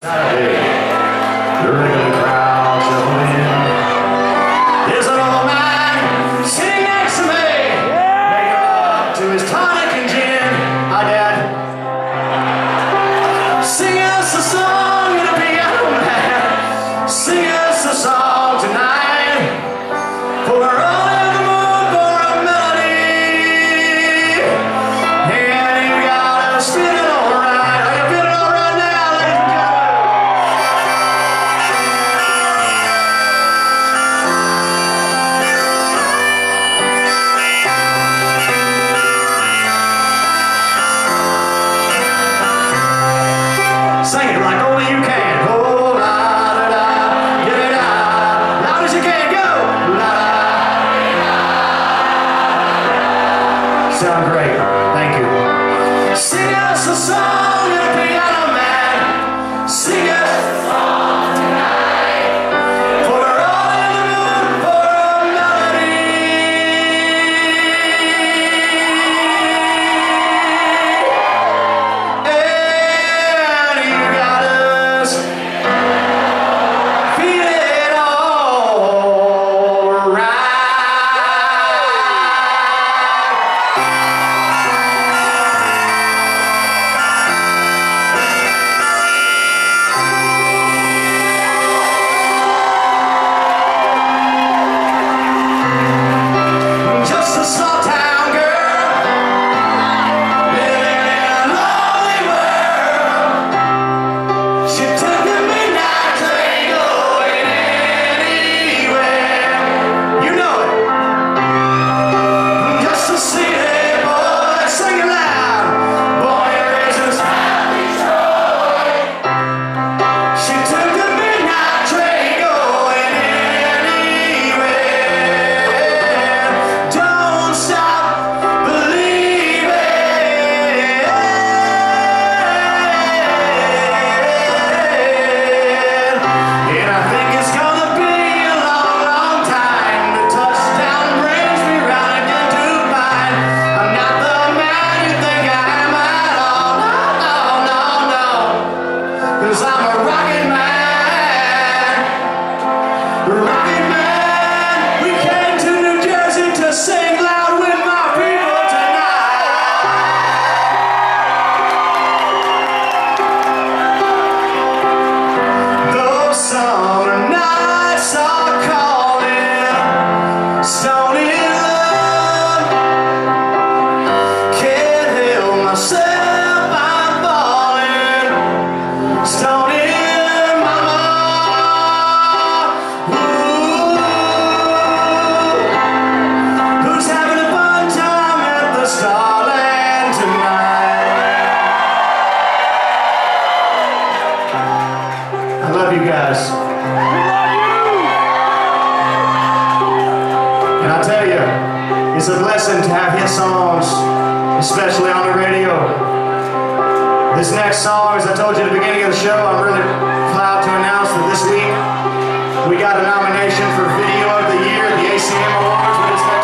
The regular crowd shuffling in. There's an old man sitting next to me, making love to his tonic and gin. Hi, Dad. Sing us a song in a piano man. Sing us a song tonight. For we're all in the mood for a melody. And you got us feeling alright. Are you feeling alright now, ladies and gentlemen? Sing it like only you can. Oh, la da da, give it out, loud as you can. Go, la da. Sound great. Thank you. Sing us a song in a piano man. Sing us a song tonight. For we're all in the mood for a melody. And you got us feeling all right. Just a small town girl living in a lonely world. She took the midnight train going anywhere. You know it. Just a city boy singing loud. Born and raised in South Detroit. She took the midnight train going anywhere. Don't stop believing. And I think it's gonna be a long, long time. The touchdown brings me round again to find I'm not the man you think I am at all. No, no, no, no. 'Cause I'm a rocket man. Rocket man. We came to New Jersey to sing loud with my people tonight. Those summer nights are calling, stony love. Can't help myself, I'm falling, stony mama. Ooh, who's having a fun time at the Starland tonight? I love you guys. And I tell you, it's a blessing to have hit songs, especially on the radio. This next song, as I told you at the beginning of the show, I'm really proud to announce that this week we got a nomination for Video of the Year at the ACM Awards. We just